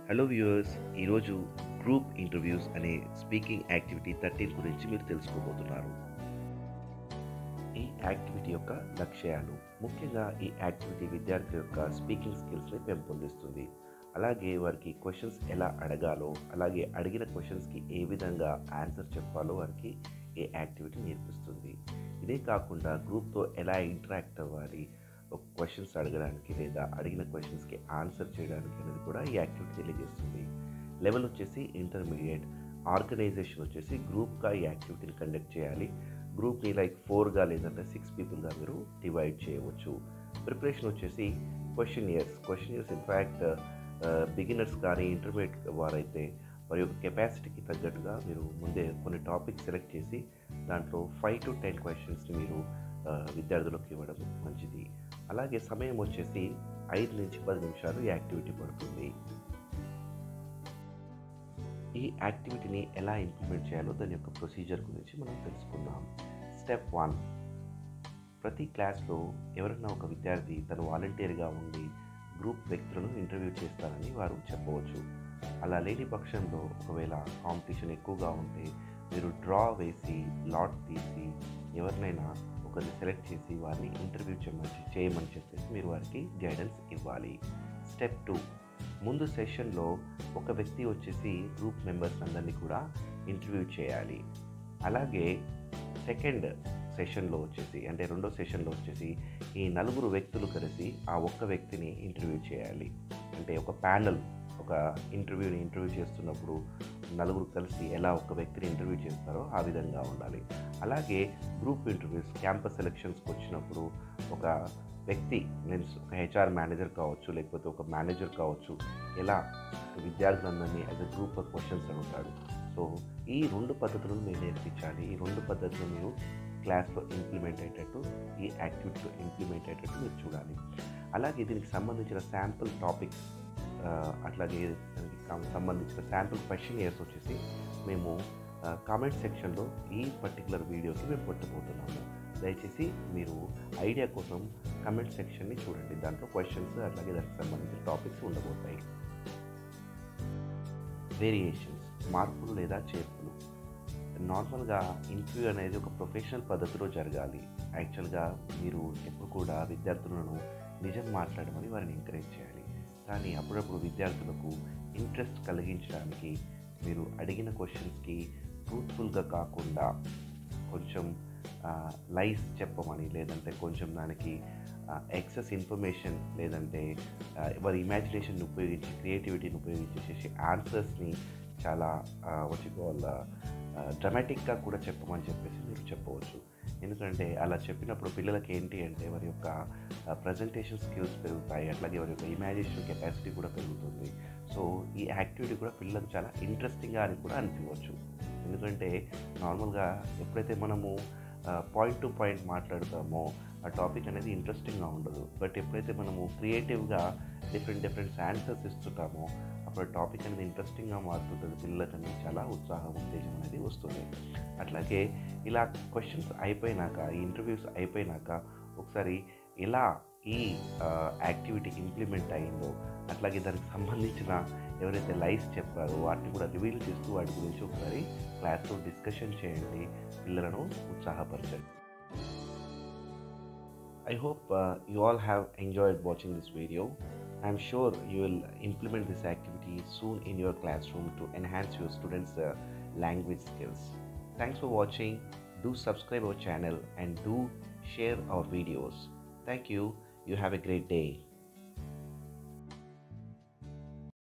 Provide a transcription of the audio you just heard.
Hello viewers, ఈరోజు group interviews అనే speaking activity 13 గురించి మీరు తెలుసుకోబోతున్నారు. ఈ యాక్టివిటీ యొక్క లక్ష్యాలు ముఖ్యంగా ఈ యాక్టివిటీ విద్యార్థి యొక్క స్పీకింగ్ స్కిల్స్ని పెంపొందిస్తుంది. అలాగే వారికి క్వశ్చన్స్ ఎలా అడగాలో, అలాగే అడిగిన క్వశ్చన్స్కి ఏ విధంగా ఆన్సర్ చెప్పాలో వారికి ఈ యాక్టివిటీ నేర్పిస్తుంది. ఇదే కాకుండా గ్రూప్తో ఎలా ఇంటరాక్ట్ అవ్వాలి, ఒక క్వశ్చన్స్ అడగడానికి లేదా అడిగిన క్వశ్చన్స్కి ఆన్సర్ చేయడానికి అనేది కూడా ఈ యాక్టివిటీ తెలియజేస్తుంది. లెవెల్ వచ్చేసి ఇంటర్మీడియట్, ఆర్గనైజేషన్ వచ్చేసి గ్రూప్గా ఈ యాక్టివిటీని కండక్ట్ చేయాలి. గ్రూప్ని లైక్ 4గా లేదంటే 6 పీపుల్గా మీరు డివైడ్ చేయవచ్చు. ప్రిపరేషన్ వచ్చేసి క్వశ్చన్ ఇయర్స్ ఇన్ఫ్యాక్ట్ బిగినర్స్ కానీ ఇంటర్మీడియట్ వారైతే వారి యొక్క కెపాసిటీకి తగ్గట్టుగా మీరు ముందే కొన్ని టాపిక్స్ సెలెక్ట్ చేసి దాంట్లో 5 to 10 క్వశ్చన్స్ని మీరు విద్యార్థులకు ఇవ్వడం మంచిది. అలాగే సమయం వచ్చేసి 5 నుంచి 10 నిమిషాలు ఈ యాక్టివిటీ పడుతుంది. ఈ యాక్టివిటీని ఎలా ఇంప్లిమెంట్ చేయాలో దాని యొక్క ప్రొసీజర్ గురించి మనం తెలుసుకుందాం. స్టెప్ 1, ప్రతి క్లాస్లో ఎవరైనా ఒక విద్యార్థి తను వాలంటీర్గా ఉండి గ్రూప్ వ్యక్తులను ఇంటర్వ్యూ చేస్తారని వారు చెప్పవచ్చు. అలా లేని పక్షంలో ఒకవేళ కాంపిటీషన్ ఎక్కువగా ఉంటే మీరు డ్రా వేసి లాట్ తీసి ఎవరినైనా ఒకరిని సెలెక్ట్ చేసి వారిని ఇంటర్వ్యూ చేయమని చెప్పేసి మీరు వారికి గైడెన్స్ ఇవ్వాలి. స్టెప్ 2, ముందు సెషన్లో ఒక వ్యక్తి వచ్చేసి గ్రూప్ మెంబర్స్ అందరినీ కూడా ఇంటర్వ్యూ చేయాలి. అలాగే సెకండ్ సెషన్లో వచ్చేసి అంటే రెండో సెషన్లో వచ్చేసి ఈ 4 వ్యక్తులు కలిసి ఆ ఒక్క వ్యక్తిని ఇంటర్వ్యూ చేయాలి. అంటే ఒక ప్యానల్ ఒక ఇంటర్వ్యూ చేస్తున్నప్పుడు 4 కలిసి ఎలా ఒక వ్యక్తిని ఇంటర్వ్యూ చేస్తారో ఆ విధంగా ఉండాలి. అలాగే గ్రూప్ ఇంటర్వ్యూస్ క్యాంపస్ సెలక్షన్స్కి వచ్చినప్పుడు ఒక వ్యక్తి మీన్స్ ఒక హెచ్ఆర్ మేనేజర్ కావచ్చు, లేకపోతే ఒక మేనేజర్ కావచ్చు, ఎలా విద్యార్థులందరినీ as a group of questions అడుగుతాడు. సో ఈ 2 పద్ధతులను మీరు నేర్పించాలి. ఈ 2 పద్ధతులు మీరు క్లాస్లో ఇంప్లిమెంట్ అయ్యేటట్టు, ఈ యాక్టివిటీలో ఇంప్లిమెంట్ అయ్యేటట్టు మీరు చూడాలి. అలాగే దీనికి సంబంధించిన శాంపుల్ టాపిక్స్ అట్లాగే దానికి సంబంధించిన శాంపుల్ క్వశ్చన్ ఇయర్స్ వచ్చేసి మేము కామెంట్ సెక్షన్లో ఈ పర్టికులర్ వీడియోకి మేము పెట్టబోతున్నాము. దయచేసి మీరు ఐడియా కోసం కామెంట్ సెక్షన్ని చూడండి. దాంట్లో క్వశ్చన్స్ అట్లాగే దానికి సంబంధించిన టాపిక్స్ ఉండబోతాయి. వేరియేషన్స్, మార్పులు లేదా చేర్పులు. నార్మల్గా ఇంటర్వ్యూ అనేది ఒక ప్రొఫెషనల్ పద్ధతిలో జరగాలి. యాక్చువల్గా మీరు ఎప్పుడు కూడా విద్యార్థులను నిజం మాట్లాడమని వారిని ఎంకరేజ్ చేయాలి. కానీ అప్పుడప్పుడు విద్యార్థులకు ఇంట్రెస్ట్ కలిగించడానికి మీరు అడిగిన క్వశ్చన్స్కి ట్రూత్ఫుల్గా కాకుండా కొంచెం లైస్ చెప్పమని, లేదంటే కొంచెం దానికి ఎక్సెస్ ఇన్ఫర్మేషన్, లేదంటే వారి ఇమాజినేషన్ని ఉపయోగించి క్రియేటివిటీని ఉపయోగించేసి ఆన్సర్స్ని చాలా డ్రమాటిక్గా కూడా చెప్పమని చెప్పేసి మీరు చెప్పవచ్చు. ఎందుకంటే అలా చెప్పినప్పుడు పిల్లలకి ఏంటి అంటే వారి యొక్క ప్రజెంటేషన్ స్కిల్స్ పెరుగుతాయి, అట్లాగే వారి యొక్క ఇమాజినేషన్ కెపాసిటీ కూడా పెరుగుతుంది. సో ఈ యాక్టివిటీ కూడా పిల్లలకు చాలా ఇంట్రెస్టింగ్గా అని కూడా అనిపించవచ్చు. ఎందుకంటే నార్మల్గా ఎప్పుడైతే మనము పాయింట్ టు పాయింట్ మాట్లాడతామో ఆ టాపిక్ అనేది ఇంట్రెస్టింగ్గా ఉండదు. బట్ ఎప్పుడైతే మనము క్రియేటివ్గా డిఫరెంట్ ఆన్సర్స్ ఇస్తుంటామో అప్పుడు టాపిక్ అనేది ఇంట్రెస్టింగ్గా మారుతుంటుంది. పిల్లలకి అనేది చాలా ఉత్సాహం ఉత్తేజం అనేది వస్తుంది. అట్లాగే ఇలా క్వశ్చన్స్ అయిపోయినాక, ఈ ఇంటర్వ్యూస్ అయిపోయినాక ఒకసారి ఎలా ఈ యాక్టివిటీ ఇంప్లిమెంట్ అయిందో, అట్లాగే దానికి సంబంధించిన ఎవరైతే లైవ్స్ చెప్పారో వాటిని కూడా రివీల్ చేస్తూ వాటి గురించి ఒకసారి క్లాస్లో డిస్కషన్ చేయండి, పిల్లలను ఉత్సాహపరచండి. I hope you all have enjoyed watching this video. I'm sure you will implement this activity soon in your classroom to enhance your students' language skills. Thanks for watching. Do subscribe our channel and do share our videos. Thank you. You have a great day.